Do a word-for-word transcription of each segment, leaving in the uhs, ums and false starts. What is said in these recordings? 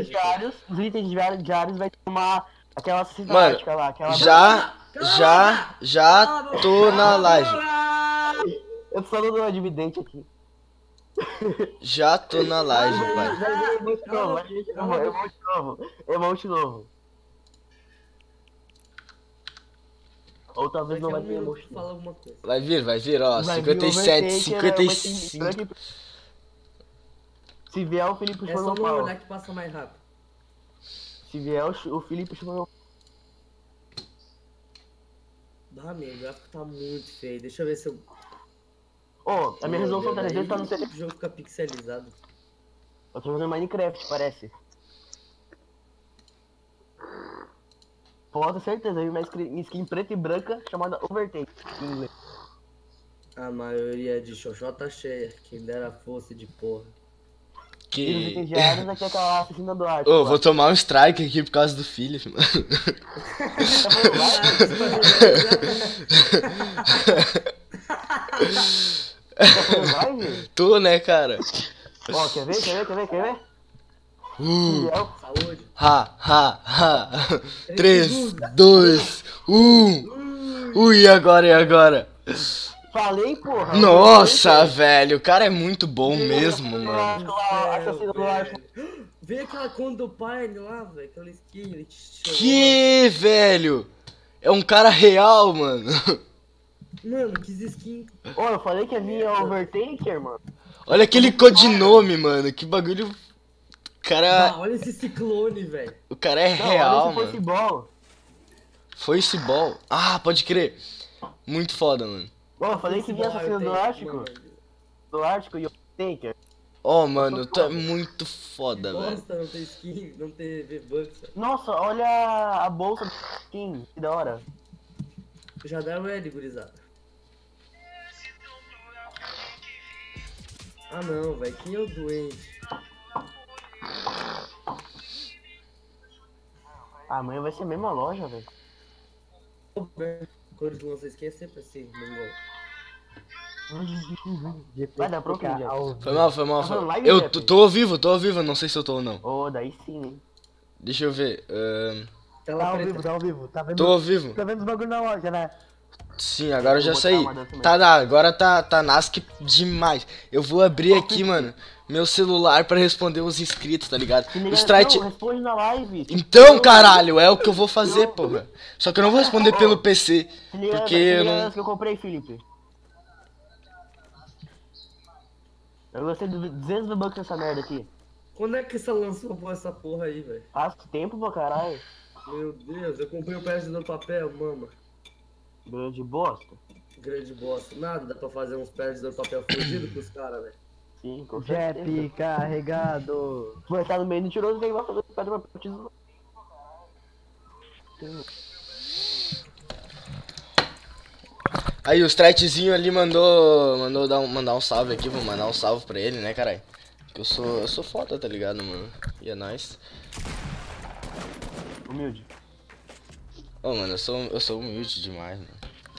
itens diários, os itens diários, diários vai tomar aquela assassina Mano, tática lá, aquela... já, já, já tô na live. Eu só não dou dividente aqui. Já tô na live, pai. Vai vir emote novo, vai vir emote novo, emote novo. Ou talvez não vai ter emote novo. Fala alguma coisa. Vai vir, vai vir, ó. Vai vir cinquenta e sete, overtaker, cinquenta e vai ter cinco. branco e- Se vier o Felipe É só chupando o não pau. olhar que passa mais rápido. Se vier o, Ch- o Felipe chupando o Ah, meu, o gráfico tá muito feio. Deixa eu ver se eu... Ô, a minha resolução trezentos tá no O setenta. jogo fica pixelizado. Eu tô jogando Minecraft, parece. Pode ter certeza, eu vi uma skin skin preta e branca chamada Overtake em inglês. A maioria de xoxota cheia. Quem dera fosse de porra. E nos itens Que... diários aqui é aquela assassina do Arte. Ô, vou tomar um strike aqui por causa do Philip, mano. Vai, Tô, né, cara? ó, quer ver, quer ver, quer ver, quer ver? Uh, Fiel. Saúde. ha, ha, ha. três, dois, um. Ui, e agora, e agora? Falei, porra. Nossa, velho, o cara é muito bom mesmo, mano. Aquela assassina do Arte. Vê aquela conta do Pine lá, velho. Aquela skin. Ele te chamou. Que, velho? É um cara real, mano. Mano, que skin. Ô, eu falei que havia Overtaker, mano. Olha aquele codinome, mano. Que bagulho. O cara, Ah, olha esse ciclone, velho. o cara é Não, real, olha se fosse mano. bom. Foi esse ball. Ah, pode crer. Muito foda, mano. Ô, eu falei que vinha assassino do Ártico. Mano, Do Ártico e Overtaker. Ó, oh, mano, tu é muito foda, velho. Bosta, não tem skin, não tem V-Bucks. Nossa, olha a bolsa do skin, que da hora. Já deram L, gurizada. Ah não, velho, quem é o doente? Amanhã vai ser a mesma loja, velho. Quando tu lança skin é sempre assim, mongol. Vai dar pro vídeo. Foi mal, foi mal, Tá foi falando mal. live, Eu Jeff? tô, tô ao vivo, tô ao vivo, não sei se eu tô ou não. Ô, daí sim, hein. Deixa eu ver. ahn, Tela Tá ao preta. vivo, tá ao vivo. Tá vendo, Tô ao vivo. tá vendo os bagulho na loja, né? Sim, agora eu já vou saí. botar uma dança Tá, tá, agora tá, tá nasc demais. Eu vou abrir aqui, mano, meu celular pra responder os inscritos, tá ligado? Se liga, Os trite... não, responde na live. Então, caralho, é o que eu vou fazer, porra. Só que eu não vou responder pelo P C, Se liga, porque se liga eu não... nessa que eu comprei, Felipe. Eu gostei de duzentos V-Bucks nessa merda aqui. Quando é que você lançou essa porra aí, velho? Faz tempo pra caralho. Meu Deus, eu comprei o Pérez do papel, mama. Grande bosta. Grande bosta. Nada, dá pra fazer uns Pérez do papel fugido pros caras, velho. Sim, com certeza. Jep carregado. Vai estar no meio do tiroso que ele vai fazer pedra pra tesoura. Aí, o Stritezinho ali mandou, mandou dar um, mandar um salve aqui, vou mandar um salve pra ele, né, caralho? Que eu sou, eu sou foda, tá ligado, mano? E é nóis. Humilde. Ô, mano, eu sou, eu sou humilde demais, mano.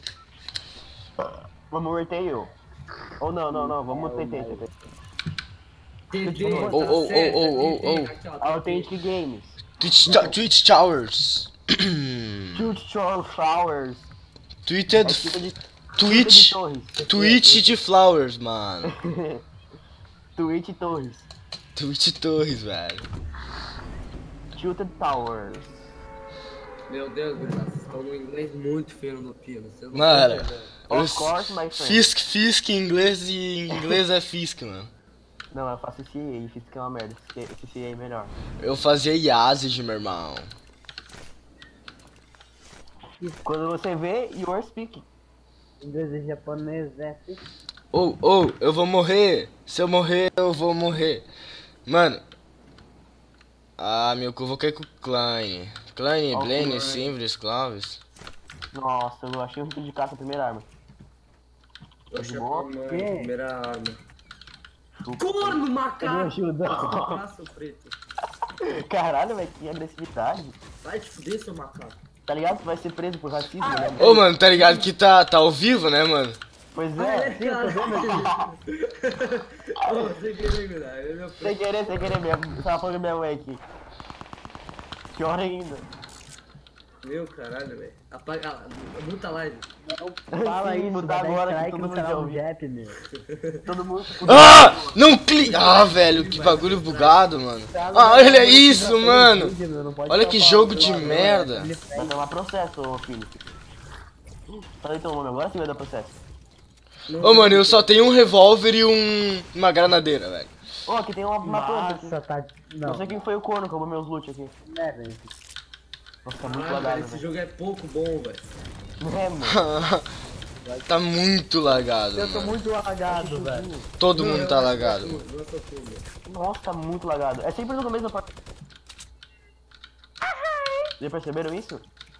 Vamos overtail. Ou não, não, não, vamos T T, T T. T D, Oh, oh, oh, oh, oh, oh. Authentic Games. Twitch, to- Twitch Towers. Future Flowers. Twitter, É tipo de... Twitch, de Torres. Twitch de Flowers, mano. Twitch Torres. Twitch Torres, velho. Tilted Towers. Meu Deus, gurizada, vocês estão no inglês muito feio no pino. Vocês não Mano, estão entendendo. Of eu- course, my friend. Fisk, Fisk em inglês e em inglês é Fisk, mano. Não, eu faço esse E, esse que é uma merda. Esse, esse E é melhor. Eu fazia Yazid, meu irmão. Quando você vê, you are speaking. Inglês e japonês é assim. Ou, ou, eu vou morrer. Se eu morrer, eu vou morrer. Mano. Ah, meu, eu vou cair com o Klein. Klein, Ó, o Blaine, Klein. Simbris, Clovis. Nossa, eu achei um tipo de caça a primeira arma. Eu achei a boa? minha Que? primeira arma. Chupa. Corno, Me macaco! ajuda. Abraço, preto. Caralho, velho, que agressividade. Vai te fuder, seu macaco. Tá ligado? Tu vai ser preso por racismo, né? Ô, mano, tá ligado que tá, tá ao vivo, né, mano? Pois Ah, é. é, cara. Ô, sem querer, gurizada. Eu não Sem querer, sem querer mesmo. Tava falando minha mãe aqui. Pior ainda. Meu caralho, velho. Apaga. ah, Muta a live. Fala Sim, isso, mudar vai dar agora que strike todo no mundo já canal do ouviu. Jep, meu. Todo mundo. Ah! Não clica! Ah, velho, que bagulho bugado, mano. Ah, olha isso, mano. Olha que jogo de merda. Vai tomar processo, ô filho. Falei teu nome agora, sim vai dar processo. Ô, mano, eu só tenho um revólver e um... uma granadeira, velho. Ó, aqui tem uma, uma planta aqui. Nossa, tá... Não. Não, sei quem foi o corno que roubou meus loot aqui. merda, hein. Nossa, tá muito Ah, velho, lagado, esse velho. jogo é pouco bom, velho. É, mano. Tá muito lagado, Eu tô mano. muito lagado, velho. Todo Não, mundo eu tá acho lagado, que é mano. tudo, lança tudo. Nossa, tá muito lagado. É sempre no começo da partida. Já perceberam isso?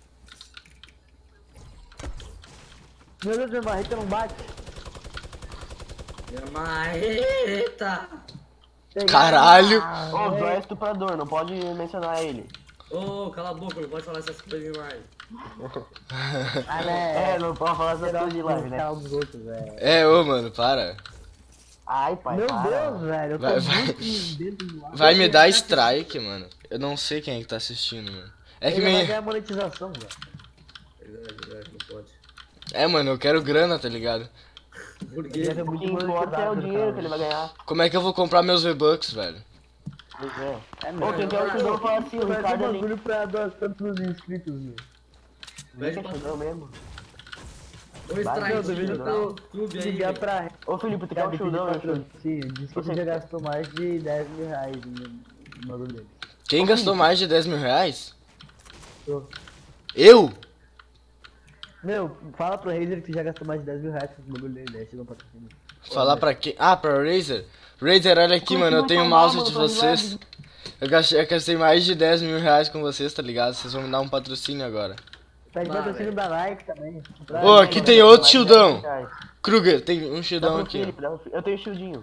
Meu Deus, meu barrita não bate. Minha marreta! Caralho. Ô, o Joy é estuprador, não pode mencionar ele. Ô, cala a boca, não pode falar essas coisas demais. Ah, né? É, não pode falar essas coisas de live, né? Canal dos outros, velho. É, ô, mano, para. Ai, pai, Meu para. Deus, velho. Eu tô Vai, vai. muito dentro do ar. Vai me dar strike, mano. Eu não sei quem é que tá assistindo, mano. É que Ele vai me... ganhar monetização, velho. Verdade, verdade, não pode. É, mano, eu quero grana, tá ligado? Por Ele quê? vai ter O muito que importa é o monetizado, dinheiro que cara. ele vai ganhar. Como é que eu vou comprar meus V-Bucks, velho? Pois é. É, Ô, quem quer o Chudão fala assim, o Vai ter Ricardo é link. bagulho pra dar tantos inscritos, meu. Pede Link é pra... Chudão mesmo. Ô, Vai, strike, meu, duvido tá? que eu Clube aí, ligar velho. pra... Ô, Felipe, tu quer um Chudão, eu chudo. Sim, disse que você já gastou mais de dez mil reais no no bagulho dele. Quem gastou mais de dez mil reais? Eu. Eu? Meu, fala pro Razer que tu já gastou mais de dez mil reais com esse bagulho dele, né? Chegou pra cima. Falar pra quem? Ah, pra Razer? Razer, olha aqui, mano, eu tenho o mouse de vocês. Eu gastei, eu gastei mais de dez mil reais com vocês, tá ligado? Vocês vão me dar um patrocínio agora. Pede Bah, patrocínio velho. da Nike também. Pra- Ô, aqui tem outro shieldão. Kruger, tem um Dá shieldão pro aqui, ó. Felipe, dá pro Felipe. Eu tenho shieldinho.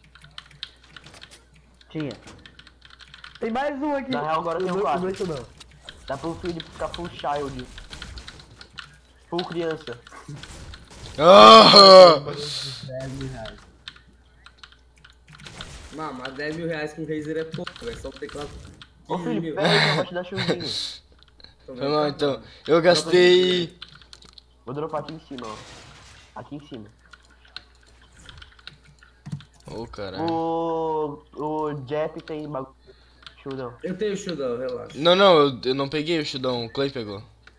Tinha. Tem mais um aqui. Na real, agora O tem um dois- quatro. o dois não. Dá pro Felipe ficar full child. Full criança. Ah! dez mil reais. Não, mas dez mil reais com Razer é pouco, velho. Só o teclado. Ô, quinze Felipe, mil. pera aí que eu vou te dar shieldinho. Tô Foi mal, vendo, então. Eu gastei... Vou dropar aqui em cima, ó. Aqui em cima. Ô, caralho. O... O Jeff tem bagulho. Shieldão. Eu tenho shieldão, relaxa. Não, não, eu, eu não peguei o shieldão, o Clay pegou.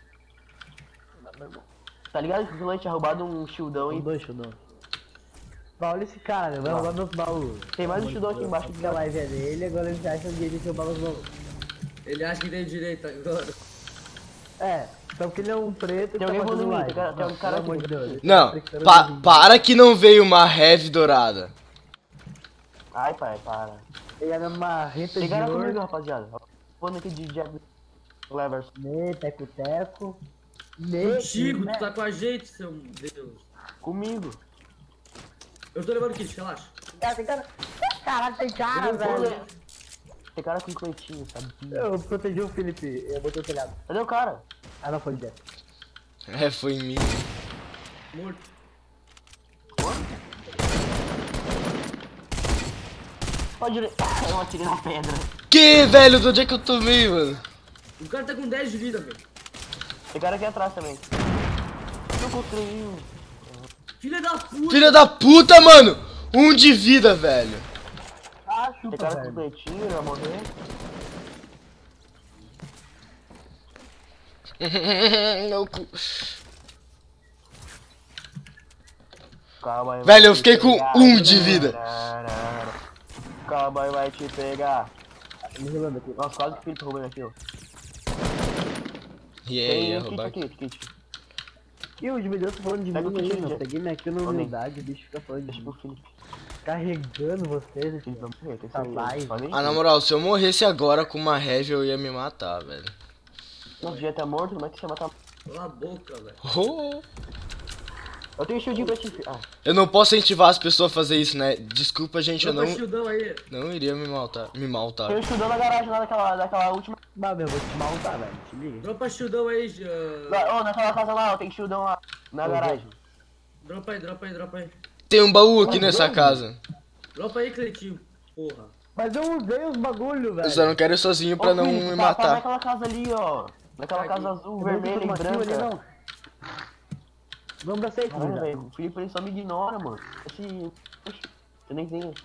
Tá ligado que o Clay tinha roubado um shieldão Tem e... dois shieldão. Olha esse cara, meu, vai roubar meus baús. Tem mais um shieldão aqui embaixo Porque a que live é dele, agora eles acham que ele roubar os baús. Ele acha que tem direito agora. É, só porque ele é um preto Tem que tá alguém fazendo mandando live. tem cara- tem um Não, cara pelo amor aqui. de Deus, ele Não, tá fritando pa vídeo. para que não veio uma heavy dourada. Ai, pai, para. Ele é uma reta de Pegaram comigo, ouro, rapaziada. Pondo aqui de Jeff Levers. né, teco-teco. né, Contigo, né. tu tá com a gente, seu Deus. Comigo. Eu tô levando kit, relaxa. Cara, tem cara. Caralho, tem cara, Eu vou velho. ler. Tem cara com cleitinho, sabia? Eu protegi o Felipe, eu botei o telhado. Cadê o cara? Ah, não, foi o Jeff. É, foi em mim. Morto. Pode ir. Eu atirei na pedra. Que, velho? De onde é que eu tomei, mano? O cara tá com dez de vida, velho. Tem cara aqui atrás também. Não construiu. Filha da puta. Filha da puta, mano! Um de vida, velho. Ah, Tem chupa, cara com velho. cleitinho, vai morrer. Meu cu. Calma aí. Velho, vai eu te fiquei com pegar. um de vida. Calma aí, vai te pegar. Tá me rolando aqui. Nossa, quase que o Felipe roubou aqui, ó. E aí, Tem ia um kit roubar aqui, aqui. kit. E o Divideu tá falando de Pega mim o aí, kit meu. de- Peguei minha kill na Ô, Ney. humildade, o bicho fica falando de Deixa mim. pro Felipe. Carregando vocês, Eles filho. vão morrer, tem Tá certeza. live. Só nem Ah, na sei. moral, se eu morresse agora com uma heavy, eu ia me matar, velho. Nossa, já tá morto, como é que você mata? Cala a boca, velho. Oh. Eu tenho shieldinho pra te... Ah, Eu não posso incentivar as pessoas a fazer isso, né? Desculpa, gente, eu Dropa não, shieldão aí. não iria me matar. Me maltar. tem um shieldão na garagem lá daquela, daquela última... Bah, meu, vou te maltar, velho. Te liga. Dropa shieldão aí, uh... Lá, Ô, naquela casa lá, ó, tem shieldão lá. Na garagem. Dropa aí, dropa aí, dropa aí. Tem um baú aqui nessa casa. Dropa aí, Cleitinho. Porra. Mas eu usei os bagulho, velho. Eu só não quero ir sozinho pra Ô, não Felipe, me tá, tá matar. naquela casa ali, ó. Naquela casa azul, Eu não vermelha e tô com branca. ali, não. Vamos pra safe, Caralho, velho. velho, o Felipe ele só me ignora, mano. Esse. Oxi, você nem tem.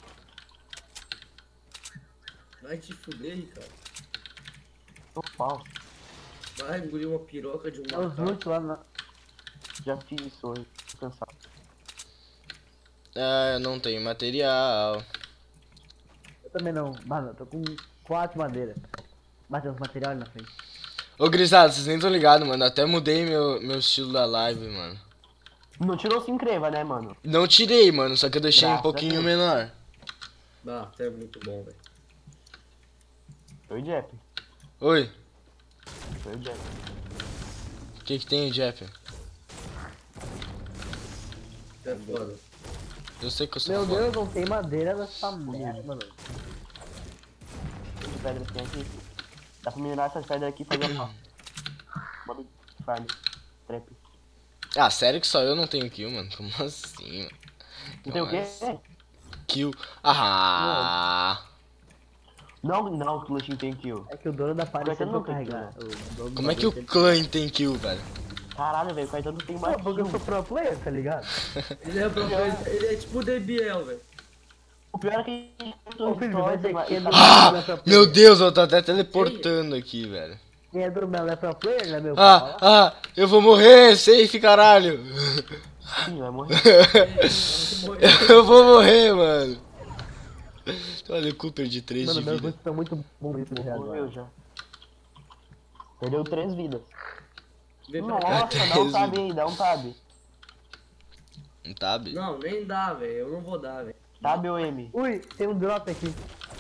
Vai te fuder, Ricardo. Tô pau. Vai engolir uma piroca de um É os macaco. loot lá na... Já fiz isso hoje. Tô cansado. Ah, eu não tenho material. Eu também não. Mano, eu tô com quatro madeiras. Mas tem uns material ali na frente. Ô, Grisado, vocês nem tão ligados, mano. Até mudei meu, meu estilo da live, mano. Não tirou se inscreva, né, mano? Não tirei, mano, só que eu deixei um Graças a pouquinho Deus. menor. Ah, até é muito bom, velho. Oi, Jeff. Oi, Oi, Jeff. o que que tem, Jeff? É foda. Eu sei que eu sou Meu foda. Deus, não tem madeira nessa merda, mano. Que pedra tem aqui? Dá pra minerar essas pedras aqui e fazer uma. Modo farm. Trap. Ah, sério que só eu não tenho kill, mano? Como assim, mano? Não tem o quê? Mas- Kill. Ah! Não, não, o Clutch tem kill. É que o dono da party Caetano sempre não tem carregar. O dono do Como é que o bagulho clã tem kill, velho? Caralho, velho, o Caetano tem sempre- mais Pô, porque eu kill. sou pro player, tá ligado? Ele é, próprio, ele, ele é tipo o D B L, velho. O pior é que. Ô, Felipe, vai dizer que quem é do Ah! Melo é pro player. Meu Deus, eu tô até teleportando aqui, velho. Quem é do Melo é pro player, né, meu? Ah, ah, eu vou morrer, safe, caralho. Sim, vai morrer. Eu vou morrer, mano. Olha o Cooper de três Mano, de meus vida. loots estão muito bons pra já Morreu agora. já. Perdeu três vidas. Vem pra cá. Nossa, dá um tab aí, dá um tab. Um tab? Não, nem dá, velho. Eu não vou dar, velho. Tab ou M? Ui, tem um drop aqui.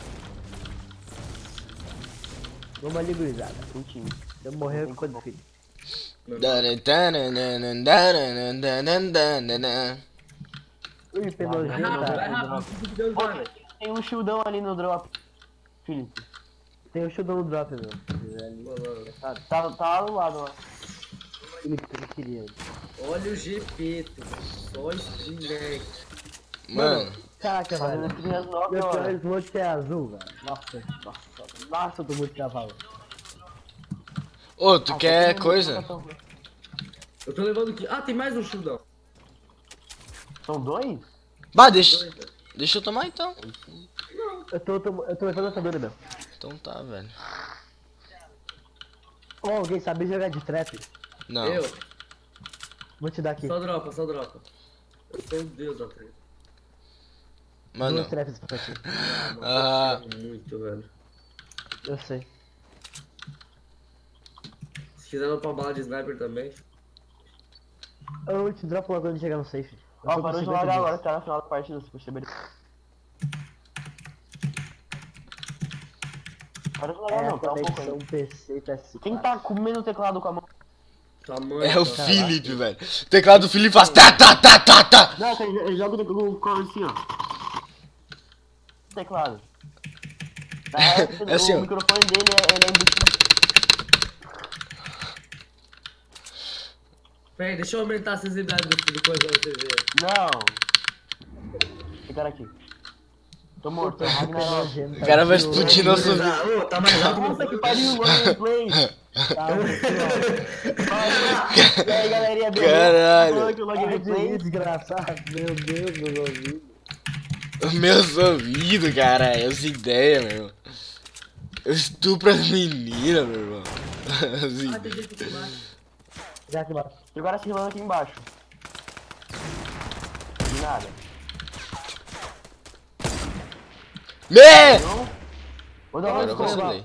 Vamos ali, gurizada. Um time. Se eu morrer, eu fico difícil. Ui, P Vai rápido, vai nojenta. rápido. Que Deus Pô, vai, velho. tem um shieldão ali no drop. Felipe. Tem o showdown no drop, meu. Mano, Tá, tá lá do lado, ó. Felipe, que eu não queria. olha o G P, tu. Só streamer. Mano, Caraca, Fazendo velho. stream às nove Meu pior horas. slot é azul, velho. Nossa, nossa, nossa, eu tô muito cavalo. ô, tu Ah, quer tem um- coisa? Eu tô levando aqui. Ah, tem mais um shieldão. São dois? Bah, deixa, deixa eu tomar então. Eu tô, tô, eu tô levando essa dura, meu. Então tá, velho. Ô, alguém sabe jogar de trap? Não. Eu. Vou te dar aqui. Só dropa, só dropa. Eu sou o deus da treta. Mano, Duas traps pra ti. ah, Muito, velho. Eu sei. Se quiser dar pra bala de sniper também. Eu te dropo logo quando chegar no safe. Eu Ó, tô com parou de cinquenta largar dias. agora, que tá na final da partida, se perceberam. Parou de largar É, não, tá um pouco conexão aí. P C e P S quatro. Quem tá comendo o teclado com a mão? Tamanho. é o tá. Felipe, velho. O teclado do Felipe faz tá, tá, tá, tá, tá. Não, cara, ele joga o colo assim, ó. Teclado. Na real, É assim, ó. o microfone dele é, ele é embutido. Pera aí, deixa eu aumentar a sensibilidade do do coisa pra você ver. Não. Esse cara aqui. Tô morto, é o Ragnarok. O cara vai explodir nosso vídeo. Ah, ô, tá mais rápido. Nossa, que pariu, gameplay. Tá, E aí, galerinha, beleza? Caralho. Falando que o log Ai, gameplay. desgraçado. Meu Deus, meus ouvidos. Meus ouvidos, cara. Essa ideia, meu irmão. Eu estupro as meninas, meu irmão. As Ah, tem ideias. gente aqui embaixo. Já que bate. E o cara se rilando aqui embaixo. De nada. Me! Não? Vou dar Agora uma eu escolha. vacilei.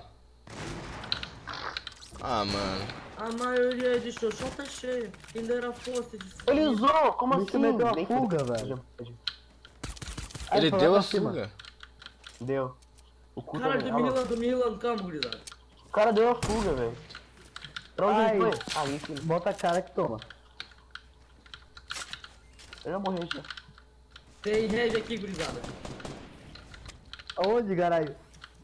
Ah, mano. A maioria de xoxó tá cheia. Quem dera fosse de Ele usou? Como Bicho assim? meteu a Nem fuga, fudeu. velho. Aí, Ele foi lá deu pra a cima. fuga. Deu. O cu Caralho, também. tô me Ah, rilando, tô me rilando. Calma, gurizada. o cara deu a fuga, velho. Pra onde Ai. ele foi? Ah, enfim. Bota a cara que toma. Eu já morri já. Tem rede aqui, gurizada. Aonde, caralho?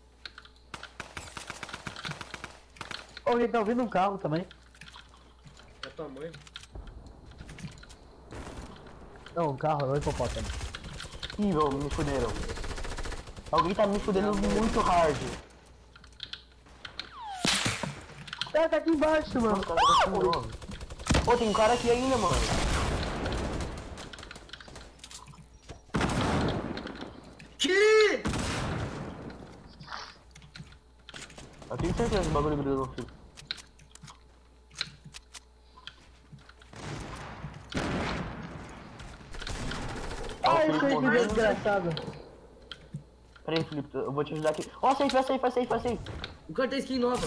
Ô, ele tá ouvindo um carro também. É tua mãe. Não, um carro, não é hipopótamo. Ih, velho, me fuderam. Alguém tá me fudendo muito hard. É, tá aqui embaixo, mano. Mano, o cara tá de novo. Pô, tem um cara aqui ainda, mano. Que? Eu tenho certeza que o bagulho grudou no fio. Ai, Felipe isso aí que morreu. desgraçado. Pera aí, Felipe, eu vou te ajudar aqui. Ó, safe, vai safe, vai safe, vai safe. O cara tem skin nova.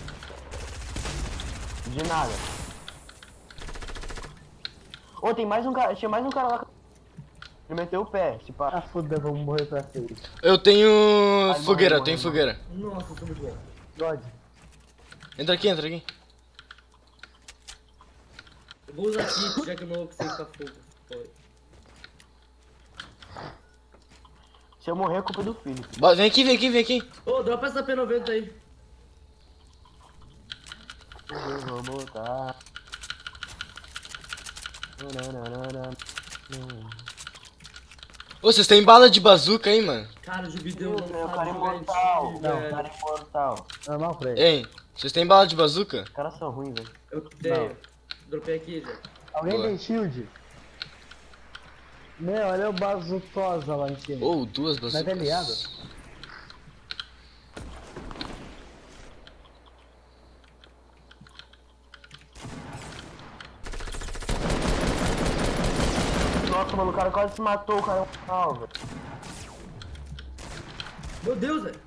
De nada. Ô, tem mais um cara, tinha mais um cara lá. Ele meteu o pé, se pá. Ah, foda, vamos morrer pra sempre. Eu tenho Ai, fogueira, morre, tenho morre, fogueira. Nossa, eu sou muito bom. God. Entra aqui, entra aqui. Eu vou usar kit, já que eu não vou conseguir ficar fogo. Foi. Se eu morrer, é culpa do Felipe. Bo- Vem aqui, vem aqui, vem aqui. Ô, dropa essa P noventa aí. Eu vou botar. Ô, vocês têm bala de bazuca aí, mano? Cara, o Jubideu não Meu, sabe cara jogar imortal. em time, Não, velho. cara imortal. Normal pra ele. Hein, vocês têm bala de bazuca? Os caras são ruins, velho. Eu tenho. Dropei aqui já. Alguém Boa. tem shield? Meu, olha o bazucosa lá em cima. Ou duas Mas é aliado? bazucas. Nossa, mano, o cara quase se matou, o cara é um pau, velho. Meu Deus, velho.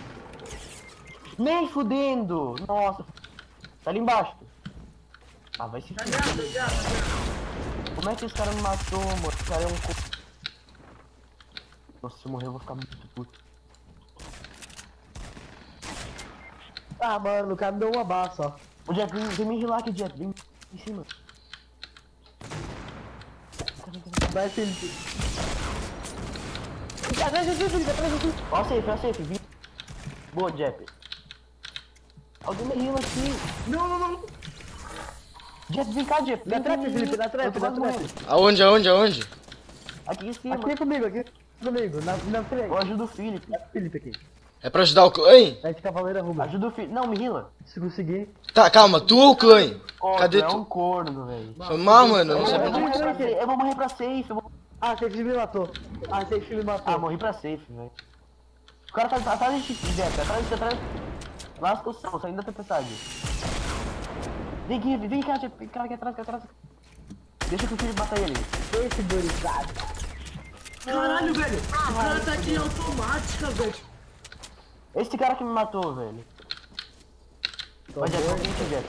Nem fudendo! Nossa. Tá ali embaixo. Ah, vai se Tá fuder. ligado, tá ligado, tá ligado. Como é que esse cara me matou, mano? Esse cara é um co... Nossa, se eu morrer eu vou ficar muito puto. Ah, mano, o cara me deu uma bala só. O Jeff, vem, vem me healar aqui, Jeff. Vem em cima. Vai, Felipe. Atrás de ti, Felipe, atrás de ti. Ó, safe, ó, safe. Vim. Boa, Jeff. Alguém me heala aqui. Não, não, não. Jeff, vem cá, Jeff. Dá Vem, trap, vem, Felipe, vem. dá trap, Eu tô dá quase trap. morrendo. Aonde, aonde, aonde? Aqui em cima. Aqui comigo, aqui comigo. Na, na frente. Eu ajudo o Felipe. Dá pro Felipe aqui. É pra ajudar o clã? Hein? Tá de cavaleira rumo. Ajuda o Felipe. Não, me heala. Se conseguir. Tá, calma, tu ou o clã? Ó, Cadê tu? É um tu? corno, velho. Foi mal, mano, eu Eu, não eu, sabia vou de... morrer pra safe. Eu vou morrer pra safe. Eu vou... Ah, Safe me matou. Ah, Safe me matou. Ah, morri pra safe, velho. O cara tá atrás de ti, Jeff. Atrás de ti, atrás. Lasca o céu, saindo da tempestade. Vem aqui, vem cá, Jeff. Vem cá, aqui atrás, aqui atrás. Deixa que o Felipe mata ele. Safe dorizado. Caralho, velho. O cara tá aqui em automática, velho. Esse cara que me matou, velho. Vai, Jeff, vem aqui, Jeff.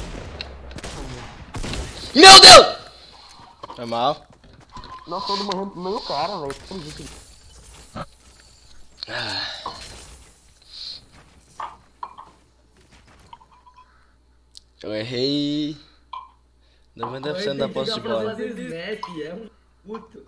Meu Deus! Foi mal. Nossa, todo morrendo pro meu cara, velho. Que acredito. Eu errei... noventa por cento da posse de bola. Fazer snap, é um puto.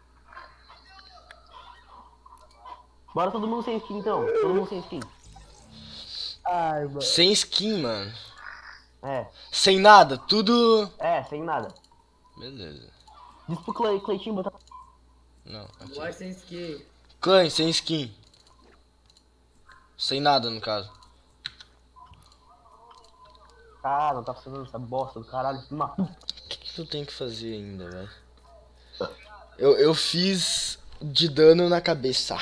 Bora todo mundo sem skin, então. Todo mundo sem skin. Ai, mano. Sem skin, mano. É, Sem nada, tudo... é, sem nada. Beleza. Diz pro Clay, Cleitinho botar... Não, aqui. Boy sem skin. Clã, sem skin. Sem nada, no caso. Ah, não tá funcionando essa bosta do caralho. Uma puta. O que, que tu tem que fazer ainda, velho? Eu, eu fiz de dano na cabeça.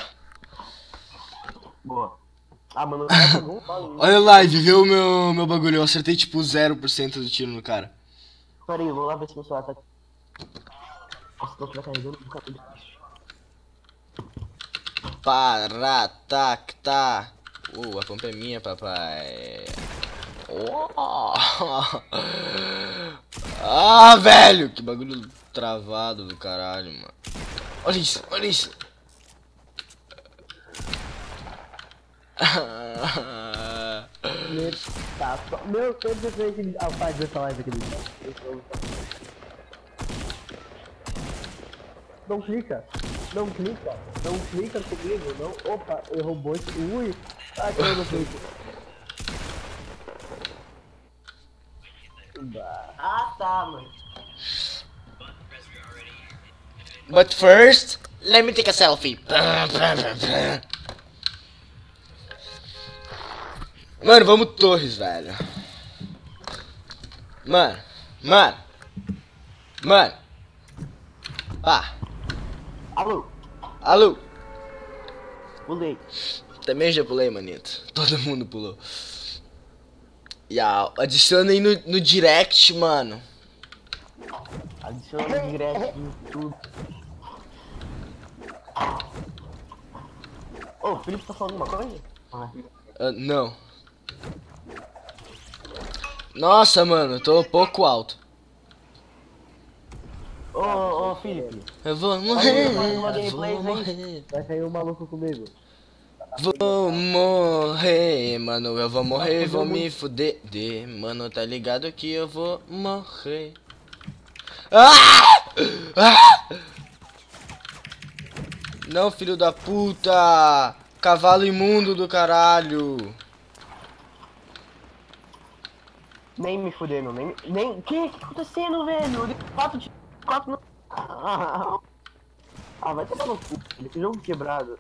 Boa. Ah, mano, o cara pegou um pau. Olha a live, viu o meu, meu bagulho. Eu acertei tipo zero por cento do tiro no cara. Pera aí, eu vou lá ver se meu celular tá... Nossa, se não estiver carregando, fica tudo triste. Paratacta. Uh, a pompa é minha, papai. Oh. Ah, velho! Que bagulho travado do caralho, mano. Olha isso, olha isso. Tá, só... Meu, todo dia que ele... Ah, faz essa live aqui. Não clica. Não clica. Não clica comigo. Não... Opa, errou muito. Ui. Ah, que eu não clico. Ah, tá, mano. But first, let me take a selfie. Mano, vamos Torres, velho. Mano, mano. Mano. Ah. Alô, Alô. pulei. Também já pulei, manito. Todo mundo pulou. E a, adiciona aí no, no direct, mano. Adiciona o direct no YouTube. Ô, o Felipe tá falando alguma coisa? Ah, Ah, não. Nossa, mano, eu tô um pouco alto. Ô, ô, ô, Felipe. Eu vou morrer, Faz uma eu gameplay vou aí. morrer. Vai sair um maluco comigo. Vou morrer, mano, eu vou morrer, vou me fuder. De, mano, tá ligado que eu vou morrer. Ah! Ah! Não, filho da puta! Cavalo imundo do caralho! Nem me fudendo, nem. Nem. Que que tá acontecendo, velho? Eu dei quatro de. Quatro no. Ah, ah, vai tomar no cu, filho, que jogo quebrado.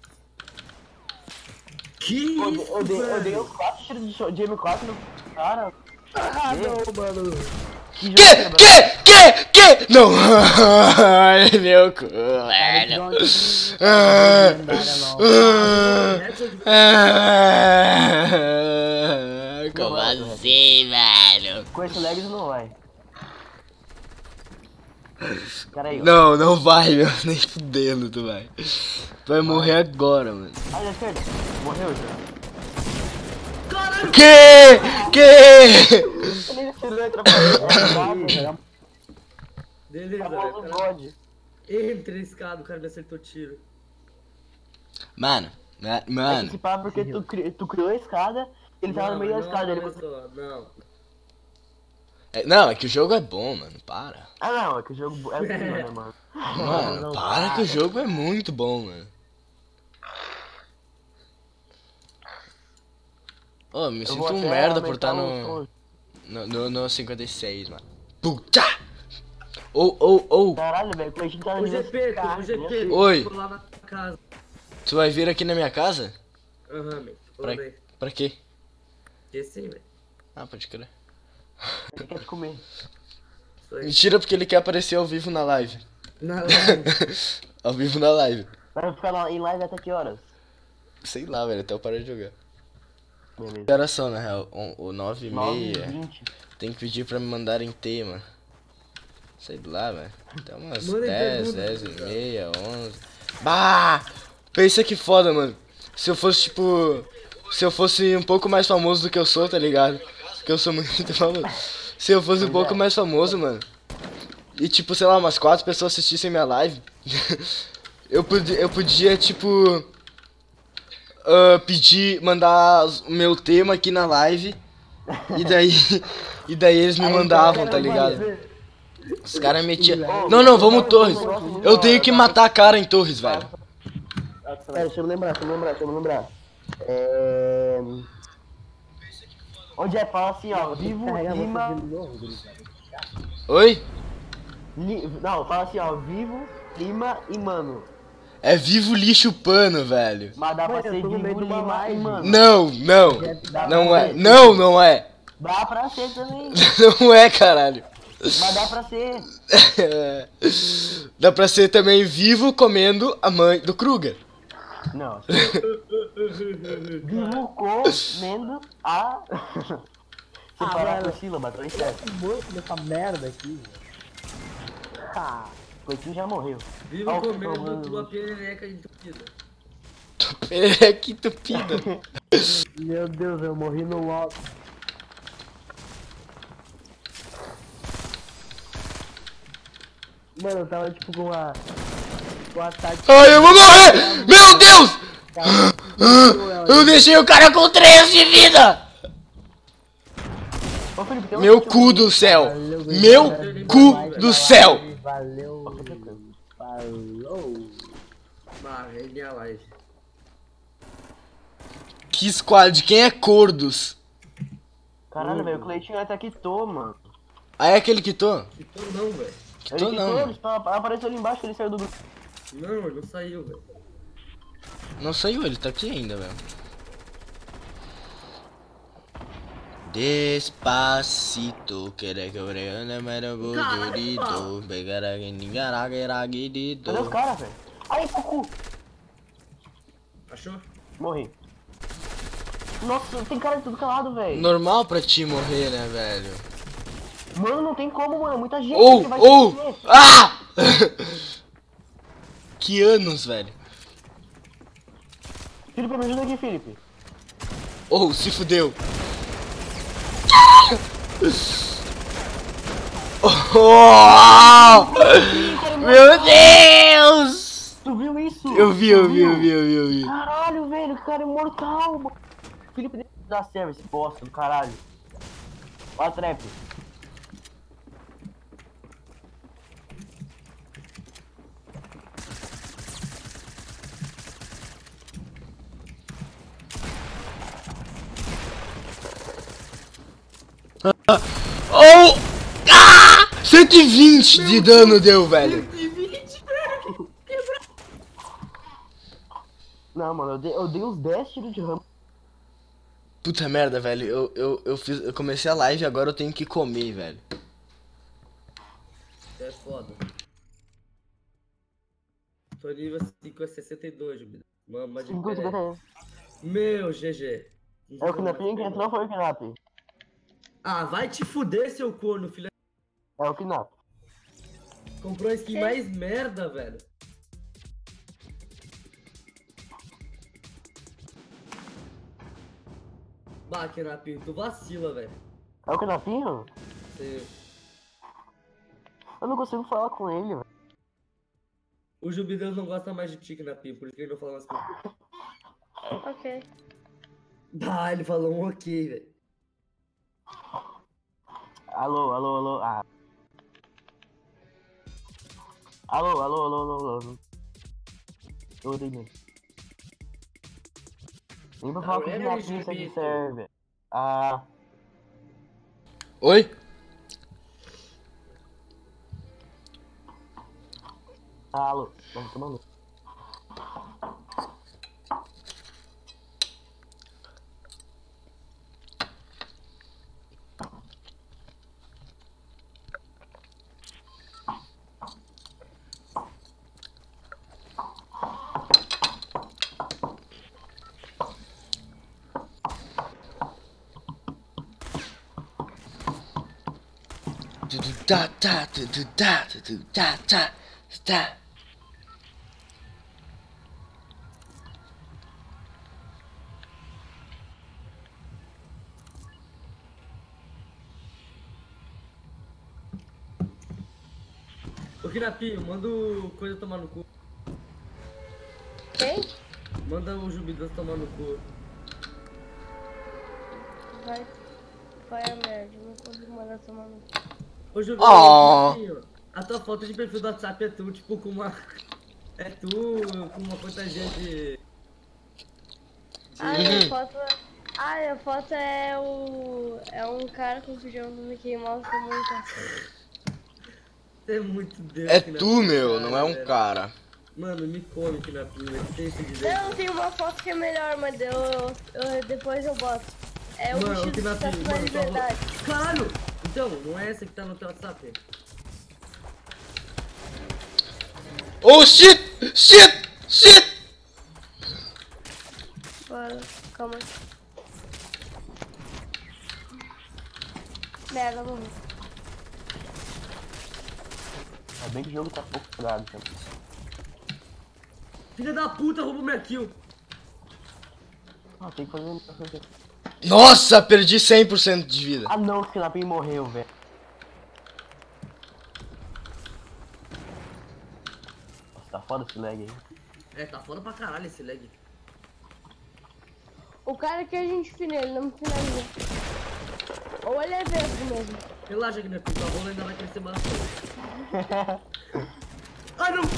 Que Eu, isso, eu, dei, eu velho? dei os quatro tiros de, cho- de M quatro no cara. Ah, não, mano. Que jogo Que? quebrado. Que? Que? Que? Não! Ai, meu cu, velho! Ah, ah, como assim, velho? Com esse legs não vai. Pera aí, ó. Não, não vai, meu. Nem fudendo, tu vai. Tu vai morrer agora, mano. Ai, da esquerda. Morreu já. Que? Que? Ele tirou e atrapalhou. Beleza, Famoso velho. cara. God. Entre escada, o cara me acertou tiro. Mano, ma- É que mano. esse pá porque tu, cri- tu criou a escada, ele tava no meio da não, escada. não, Ele... começou, não. É- não, é que o jogo é bom, mano. Para. Ah não, é que o jogo é bom, né, mano? Mano, não, para que o jogo é muito bom, mano. Ô, me Eu sinto vou um até merda por aumentar estar o no, som. no, no, no cinquenta e seis, mano. Puta! Ou, ou, ou. Caralho, velho, o Cleitinho tá O G P, o G P, Oi. tô lá na casa. Tu vai vir aqui na minha casa? Aham, meu. Pra, Falei. pra quê? Que sim, velho. Ah, pode crer. Ele quer te comer. Isso aí. Mentira, porque ele quer aparecer ao vivo na live. Na Ao vivo na live. Vai ficar lá em live até que horas? Sei lá, velho, até eu parar de jogar. Beleza. Que horas são, na real? O, o nove e nove e meia. vinte. Tem que pedir pra me mandarem tema. Sei lá, velho. Até umas Manda em dez, pergunta, dez e cara. meia, onze. Bah! Pensa que foda, mano. Se eu fosse, tipo... Se eu fosse um pouco mais famoso do que eu sou, tá ligado? Porque eu sou muito famoso. Se eu fosse um pouco mais famoso, mano. E, tipo, sei lá, umas quatro pessoas assistissem minha live. eu, podia, eu podia, tipo... ah, pedir, mandar o meu tema aqui na live. E daí... e daí eles me mandavam, tá ligado? Os caras metiam... Não, não, vamos Torres. Eu tenho que matar a cara em Torres, velho. Pera, deixa eu me lembrar, deixa eu me lembrar, deixa eu me lembrar. É... Onde é? Fala assim, ó, Vivo, Carregar você Lima... de novo, gurizada. Oi? Li... Não, fala assim, ó, Vivo, Lima e Mano. É vivo lixo pano, velho. Mas dá pra Mano, eu ser tô no Vivo, meio de uma Lima e live. Mano. Não, não. Não é. Não, não é. Dá pra ser também. Não é, caralho. Mas dá pra ser. Dá pra ser também vivo comendo a mãe do Kruger. Não. Vivo comendo a... Separar mano. por sílaba, tá certo? Que moço dessa merda aqui, velho. Ah, o Coitinho já morreu. Vivo Ó, comendo tomando- tua perereca entupida. É que entupida. Meu Deus, eu morri no LOL. Mano, eu tava tipo com a... Com a Tati... Ai, eu vou morrer! Meu Deus! Eu deixei o cara com três de vida! Ô, Felipe, tem um Meu kit cu do céu! Meu cu do céu! Valeu. Falou. Marrei minha live. Que squad, quem é Cordos? Caralho, velho, o Cleitinho até quitou, mano. Ah, é aquele que tô? Então não, velho. Ele Quitou quitou, não. ele só apareceu ali embaixo que ele saiu do grupo. Não, ele não saiu, velho. Não saiu, ele tá aqui ainda, velho. Despacito, querer que eu reane, mero gordurito, pegar a guinigaragueiraguidito. Cadê os caras, velho? Ai, cucu! Achou? Morri. Nossa, tem cara de tudo calado, velho. Normal pra ti morrer, né, velho? Mano, não tem como, mano. Muita gente Ou, que vai ou, morrer. ah! Que anos, velho. Felipe, me ajuda aqui, Felipe. Ou, se fudeu. Oh! Meu Deus! Tu viu isso? Eu vi, Tu eu vi, viu? eu vi, eu vi, eu vi. Caralho, velho, que cara imortal, mano. Felipe, deixa eu dar service, bosta do caralho. Ó a trap. Oh! Ah! cento e vinte de dano deu, velho. Não, mano, eu dei, eu dei uns dez tiros de rampa. Puta merda, velho. Eu, eu, eu, fiz, eu comecei a live e agora eu tenho que comer, velho. É foda. Tô nível cinco a sessenta e dois, Júbilo. Mama de cinco, pé. cinquenta e um. Meu, G G. É o Knapinho que entrou ou foi o Knap? Ah, vai te fuder, seu corno, filho. É o Knap. Comprou a skin mais merda, velho. Bah, Knapinho, tu vacila, velho. É o Knapinho? Você... Eu não consigo falar com ele, velho. O Jubileus não gosta mais de ti, Knapinho, por isso que ele não fala mais comigo. Ok. Bah, ele falou um ok, velho. Alô, alô, alô. Ah. Alô, alô, alô, alô, alô. Tô ouvindo. Nem pra falar com o Alô, Knapinho isso aqui Gilberto. serve. Ah. Oi? Alô. Vamos tomar no. Da da da da da da da da. Ô, Knapinho, manda o coisa tomar no cu. Quem? Manda o Jubileus tomar no cu. Vai. Vai a merda, não consigo mandar tomar no cu. Ô, Jubileus, Oh. Knapinho, a tua foto de perfil do WhatsApp é tu, tipo, com uma... É tu com uma fantasia de... Ah, minha foto. Ah, minha foto é o. É um cara com pijama do Mickey Mouse com muita. Você é muito Deus, É Knapinho, tu, meu, não é um velho. cara. Mano, me come, Knapinho, eu tenho esse direito. Não, tem uma foto que é melhor, mas eu, eu- depois eu boto. É o Mano, bicho o de Knapinho, Estátua da mano, por favor. Liberdade. Caralho! Então, não é essa que tá no teu WhatsApp? Oh shit! Shit! Shit! Bora, calma aí. Merda, morri. É bem que o jogo tá pouco curado, cara. Filha da puta, roubou minha kill. Ah, tem que fazer um. Nossa, perdi cem por cento de vida. Ah não, o Knapinho morreu, velho. Nossa, tá foda esse lag aí. É, tá foda pra caralho esse lag. O cara que a gente finaliza, ele não me finaliza. Ou ele é verde mesmo. Relaxa, Knapinho, tua rola ainda vai crescer bastante. Ai, não!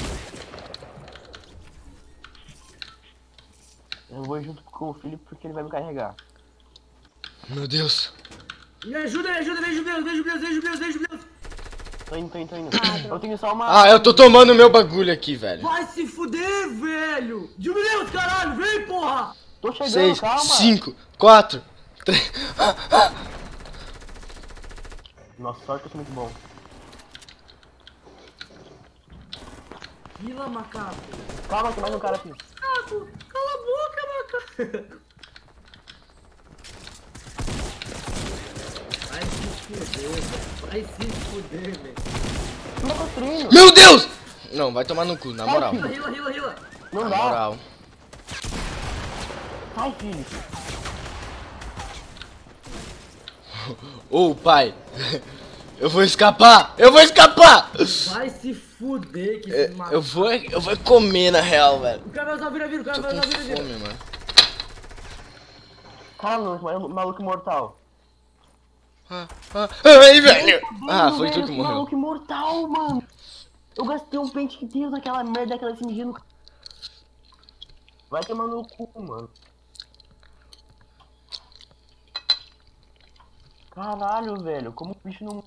Eu vou junto com o Felipe porque ele vai me carregar. Meu Deus. Me ajuda, me ajuda, vem Jubileus, vem Jubileus, vem Jubileus, vem Jubileus. Tô indo, tô indo, tô indo. Ah, eu tenho só uma. Ah, eu tô tomando meu bagulho aqui, velho. Vai se fuder, velho! Jubileus, caralho, vem, porra! Tô chegando, Seis, calma. cinco, quatro, três. Nossa, sorte que eu sou muito bom. Vila macaco. Calma, tem mais um cara aqui. Macaco, cala a boca, macaco. Vai se fuder, velho. Vai se fuder, velho. Não tá construindo. Meu Deus! Não, vai tomar no cu, na moral. Rila, rila, rila, rila. Não Na dá. moral. Sai, filho. Ô, pai. Eu vou escapar! Eu vou escapar! Vai se fuder, que Eu, esse macaco. eu vou, eu vou comer na real, velho. O cara vai usar vira, vira, o cara Tô vai com usar vira, vira. fome, mano. Caramba, maluco, maluco imortal. Ah, ah, ai, velho! Ah, Mano, foi velho, tu que que morreu. Maluco imortal, mano. Eu gastei um pente inteiro naquela merda, daquela S M G no... Vai tomar no cu, mano. Caralho, velho, como o bicho não...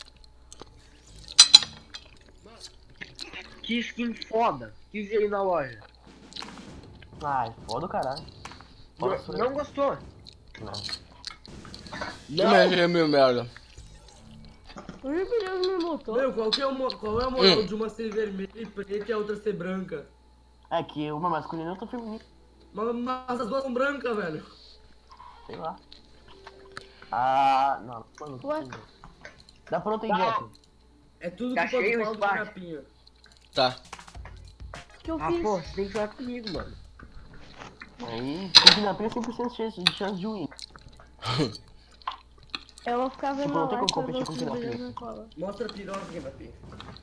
Que skin foda. Quis ir na loja. Ai, foda o caralho. Foda Não, sua- não gostou? Não. Que merda, é meu merda. O jubileu me multou. Meu, qual, que é o, mo- qual é a moral Hum. de uma ser vermelha e preta e a outra ser branca? É que uma masculina e outra feminina. Mas, mas as duas são brancas, velho. Sei lá. Ah, não. Mano, não Ué? sei, não. Dá pronto aí, Tá. Jeff. É tudo Tá culpa cheio do o pau do espaço. capinha. Tá. O que eu Ah, fiz? pô, você tem que jogar comigo, mano. Aí, tem que na cem por cento de chance, de chance de win. Eu vou ficar vendo Tipo, não a tem live como pra ver competir os com o jubileus Pinapinha. na cola. Mostra a piroca aqui, capinha.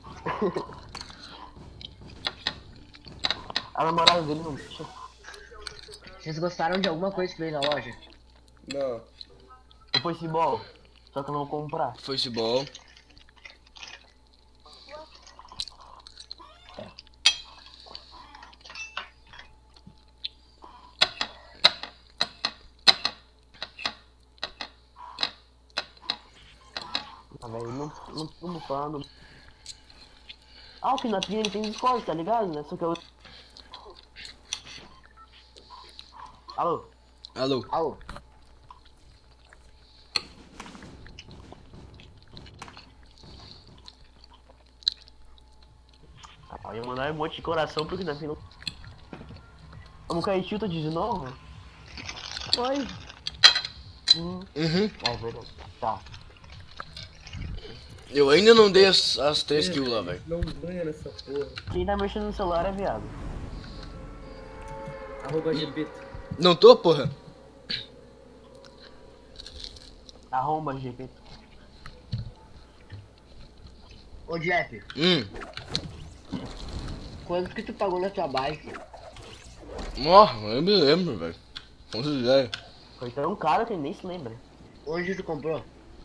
A namorada dele não deixa. Vocês gostaram de alguma coisa que veio na loja? Não. Eu fui ball, só que eu não vou comprar. Futebol. Ah, velho, não, não, não vou falar, não. Ah, o Pinapinha ele tem Discord, tá ligado, né? Só que eu... Alô? Alô. Alô? Ah, eu ia mandar um monte de coração pro Pinapinha não... Vamos cair tilta de novo? Foi. Hum, Uhum. é verdade. Tá. Eu ainda não dei as, as três kills lá, velho. Não ganha nessa porra. Quem tá mexendo no celular é viado. Arroba Gebito. Não tô, porra? Arromba, G P. Ô Jeff, Hum. quanto que tu pagou na tua bike? Ó, eu me lembro, velho. Com ideia. Foi tão caro que ele nem se lembra. Onde tu comprou?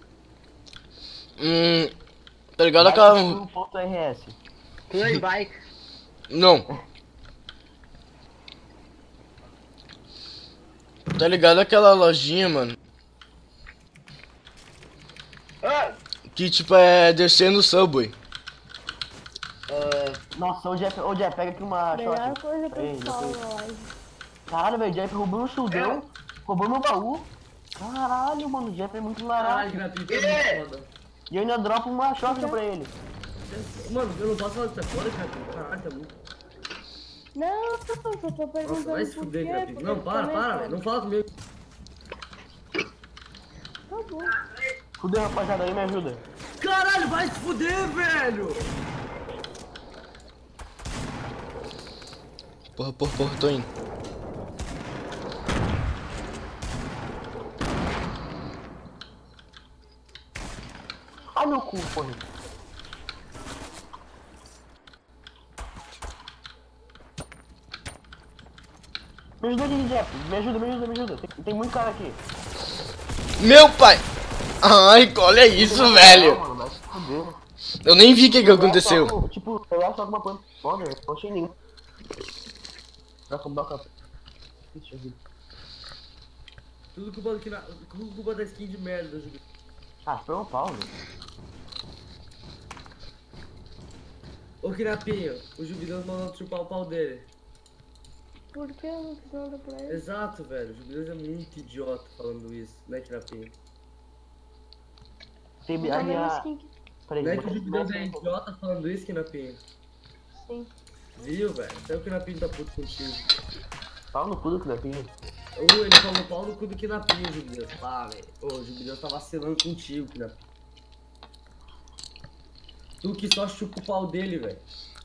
Hum. Tá ligado aquela. Ponto R S. Clan Bike. Não. Tá ligado aquela lojinha, mano? Ah! Que tipo é descendo o Subway. ah, Nossa, o Jeff, ô Jeff, pega aqui uma Melhor shot. coisa que Ei, eu falo depois. na live. Caralho, velho, o Jeff roubou meu chudão, roubou meu baú. Caralho, mano, o Jeff é muito Caralho, larado. gratuito é muito foda. E eu ainda dropo uma shot pra ele. Mano, eu não posso falar dessa porra, cara. Caralho, tá muito. Não, eu só tô Nossa, perguntando vai se por fuder, quê, gratuito. porque Não, eu para, também para, falo. velho. Não fala comigo. Tá bom. Fudeu, rapaziada, aí me ajuda. Caralho, vai se fuder, velho. Porra, porra, porra, tô indo. Ai, meu cu, porra. Me ajuda aqui, Jeff. Me ajuda, me ajuda, me ajuda. Tem, tem muito cara aqui. Meu pai! Ai, olha isso, Não, velho! mano, vai se fuder. Eu nem vi o que, que Eu aconteceu. acho, tipo, eu acho alguma planta foda, eu não achei nenhum. Pra comprar o café. Deixa eu ver. Tudo culpa, do que na... Tudo culpa da skin de merda, Júlio. Ah, foi um pau, velho. Ô, Kirapinho, o Jubileu mandou chupar o pau dele. Por que eu não fiz nada pra ele? Exato, velho. O Jubileu é muito idiota falando isso, né, Kirapinho? Tem Não, a mesmo minha... skin que- Peraí, Não é vou que o botar Jubileu esse é mestre. idiota falando isso, Kinapinho. Sim. Viu, velho? Até o Kinapinho tá puto contigo. Fala no cu do Knapinho. Ô, ele falou pau no cu do Kinapinho, Jubileu. Pá, velho. Ô, o Jubileu tá vacilando contigo, Kinapinho. Tu que só chupa o pau dele, velho.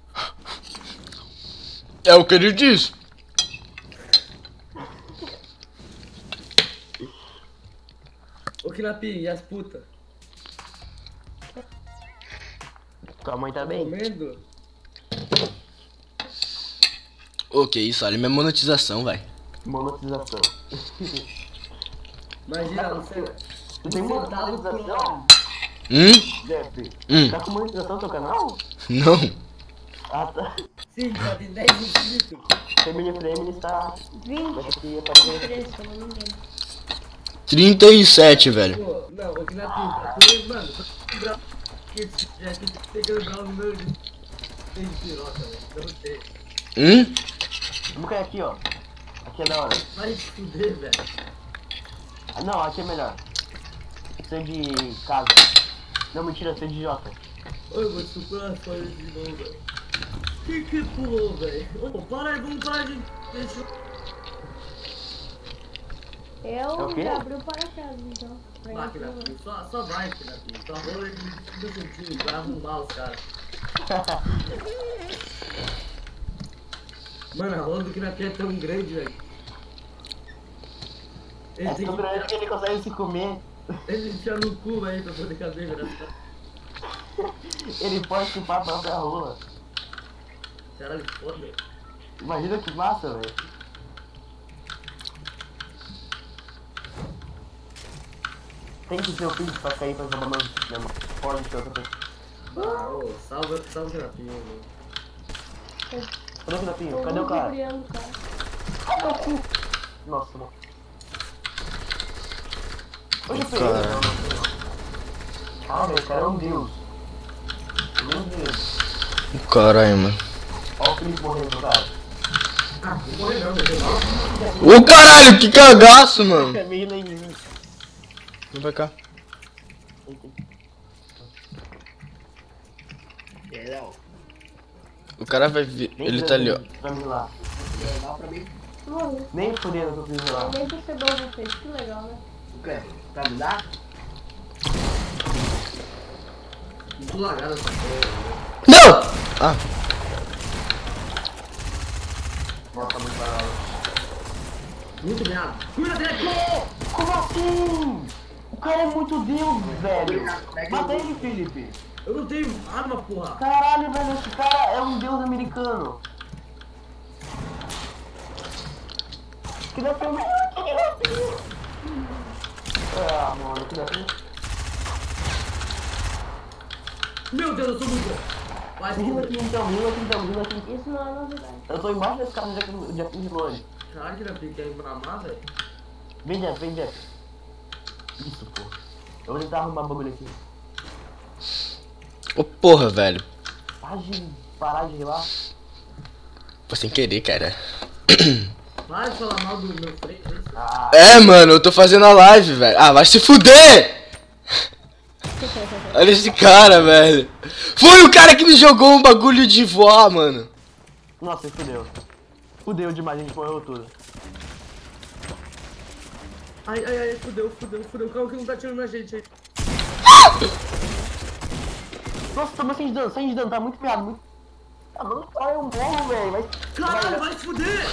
É o que ele diz. Ô, Kinapinho, e as putas? Tua mãe tá bem? Comendo? Ô, que isso, olha minha monetização, velho. Monetização. Imagina, você... Tu tem Você tá no monetização? Hum? Jeff, Hum. tá com monetização no teu canal? Não. Ah, tá. Sim, já tem dez inscritos. Family Frame está... vinte. Vai ter que aparecer. três, se eu não me engano. trinta e sete, velho. Pô, não, o Kinapinho, pra tu, mano, pra tu lembrar que esse já tem que ter que lembrar o número de... Tem de piroca, velho. Não tem. Hum? Vamos cair aqui, ó. Aqui é da hora. Vai se fuder, velho. Ah, não, aqui é melhor. Ser de casa. Não, mentira, ser de Jota. Ô, eu vou te superar só isso de novo, velho. Que que pulou, velho? Ô, para aí, vamos parar de... Deixa eu... Eu É o quê? já abri o paraquedas, então. Vai Vai, lá, Kinapinho, só, só vai, Kinapinho. Só rola ele no centímetro, vai arrumar os caras. Mano, a rola do Kinapinho é tão grande, velho. Ele É tem tão que grande que ele consegue se comer. ele enfia no cu, velho, pra poder caber, velho. Ele pode chupar a própria rola. Caralho, foda. Imagina que massa, velho. Tem que ser o filho pra cair pra jogar mais no cinema. Pode ser outra pessoa. Ah, ô, salva, salva o Kinapinho, velho. Cadê o Knapinho? Tô Cadê o cara? lubriando, cara. Ai, meu cu. Nossa, não. Hoje eu peguei. Cara. Não, não, não. Ah, velho, o cara é um deus. Meu Deus. Caralho, mano. Olha o Felipe morrendo, cara. Ah, não morre não, meu. Ô, caralho, que cagaço, mano. É meio nem mim. Vem pra cá. O cara vai vir. Ele tá ali, ó. Pra mim lá. Mano, Nem fudendo que eu fiz lá. nem percebeu vocês, que legal, né? O quê? Pra me dar? Muito lagado essa porra, Não! Ah, Nossa, muito parado. muito meado. Cuida dele! Como assim? O cara é muito deus, velho. Mata ele, Felipe. Eu não tenho arma, porra. Caralho, velho, esse cara é um deus americano. Que dá filme. Ah, mano, que dá filme. Meu Deus, eu sou muito bom. Vai, se Rila fuder. aqui então, rila aqui então, rila aqui. Isso não é novidade. Eu tô embaixo desse cara de Jack de longe. Caralho, que Kinapinho quer embramar, velho. Vem, Jeff, vem, Jeff. Isso, pô. Eu vou tentar arrumar bagulho aqui. ô porra, velho. Para de parar de rilar. Foi sem querer, cara. Vai falar mal do meu freio. é isso? Ah, É, mano, eu tô fazendo a live, velho. Ah, vai se fuder! Olha esse cara, velho. Foi o cara que me jogou um bagulho de voar, mano. nossa, fudeu. Fudeu demais, a gente morreu tudo. Ai, ai, ai, fudeu, fudeu, fudeu. Calma que não tá tirando a gente aí. Nossa, tomou sem de dano, sem de dano, tá muito piado, muito... Ah, mano, cara, eu morro, velho, mas... Caralho, vai se fuder!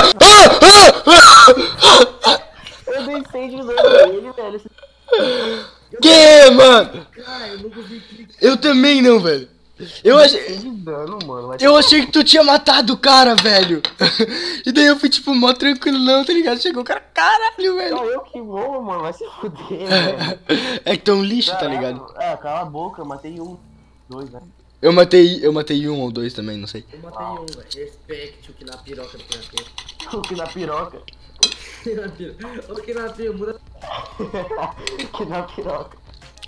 Eu dei cem de dano nele, velho. Esse... Que, mano? Cara, eu nunca vi clique. Eu também não, velho. Eu achei. cem de dano, mano. Vai... Eu achei que tu tinha matado o cara, velho. E daí eu fui tipo mó tranquilão, tá ligado? Chegou o cara, caralho, velho. Só eu que morro, mano, vai se fuder, velho. É que tu é um lixo, tá Caralho. ligado? É, cala a boca, eu matei um, dois, né? Eu matei, eu matei um ou dois também, não sei. Eu matei um, velho. Respect o que na piroca do Kinapinho. O que na piroca. Kinapinho. Ô, Kinapinho, muda. Que na piroca.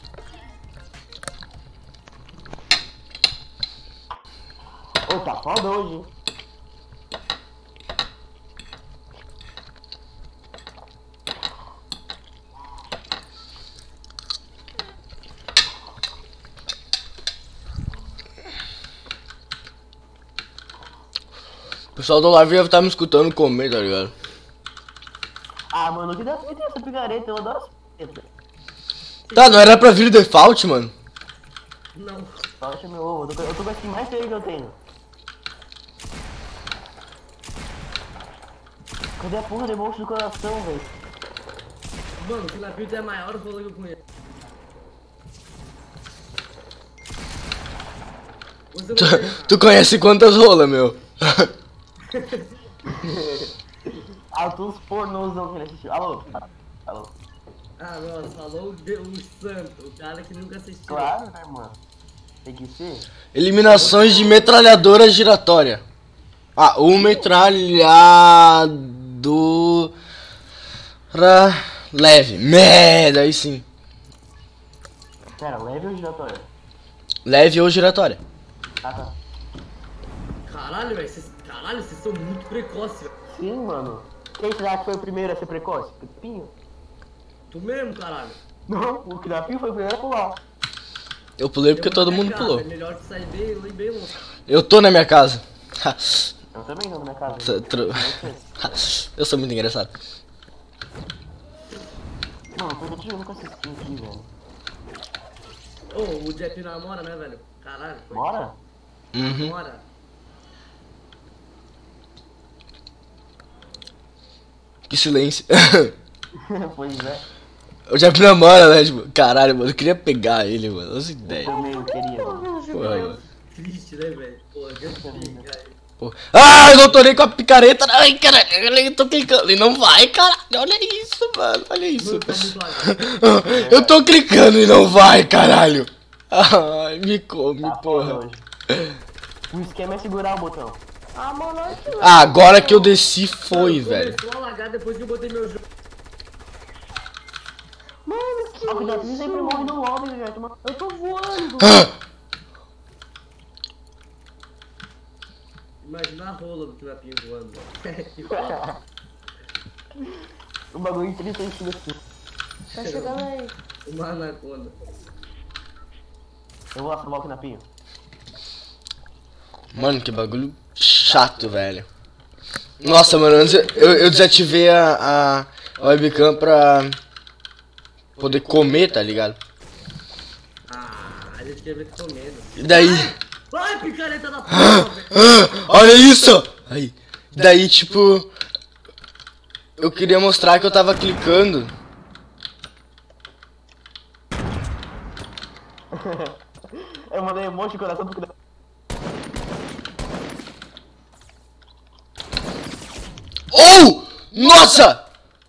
Ô, tá foda hoje, hein? pessoal do live deve estar me escutando comer, tá ligado? Ah, mano, que dá que tem essa picareta? Eu adoro essa picareta. Tá, não era pra vir default, mano? Não. Poxa, meu ovo, eu tô, eu tô com a skin mais feia que eu tenho. Cadê a porra do emote do coração, velho? Mano, o Kinapilto é a maior rola que eu conheço. Você não Tu, conhece? tu conhece quantas rolas, meu? Altos pornôzão que ele assistiu. Alô? Alô? Ah, nossa, falou o, de, o santo, o cara que nunca assistiu. Claro, né, mano? Tem que ser. Eliminações de metralhadora giratória. Ah, o metralhadora leve. Merda, aí sim. Pera, leve ou giratória? Leve ou giratória. Ah, tá. Caralho, velho, vocês, caralho, vocês são muito precoces, velho. Sim, mano. Quem será que foi o primeiro a ser precoce? Pepinho? Tu mesmo, caralho. Não, o Kinapinho foi o primeiro a pular. Eu pulei porque Eu vou todo na mundo minha pulou. casa, é melhor que sair bem, bem longe. Eu tô na minha casa. Eu também não, na minha casa. Tro- tro- Eu sou muito engraçado. Mano, por que eu tô jogando com essa skin aqui, velho? Ô, o Jeff namora, né, velho? Caralho. foi- Bora? Uhum. Namora. Que silêncio. Pois é. Eu já me namora, né? Tipo, caralho, mano, eu queria pegar ele, mano. Nossa Eu ideia. também queria, mano. Porra, mano. Triste, né, velho? Pô, que cara. Porra. Ah, eu não tô nem com a picareta. Ai, caralho, eu tô clicando. E não vai, caralho. Olha isso, mano. Olha isso. Mano, tá muito lagado. Eu tô clicando e não vai, caralho. Ai, me come, Tá foda porra. hoje. O esquema é segurar o botão. Ah, mano, não. Ah, agora que eu desci foi, Mano, velho. Começou a lagar depois que eu botei meu jogo. Mano, que Ah, o Kinapinho sempre morre isso? no lobby, velho. Toma- Eu tô voando. Ah, Imagina a rola do Kinapinho voando, velho. Que foda. O bagulho interessante assim. Tá chegando aí. Uma anaconda. Eu vou lá salvar o Kinapinho. Mano, que bagulho chato, velho. Nossa, mano, antes eu, eu desativei a, a webcam pra poder comer, tá ligado? Ah, a gente quer ver tu comendo. E daí... Vai, picareta da porra, velho. Ah, olha isso! Aí, daí, tipo... Eu queria mostrar que eu tava clicando. Eu mandei emoji de coração porque... Oh! Nossa!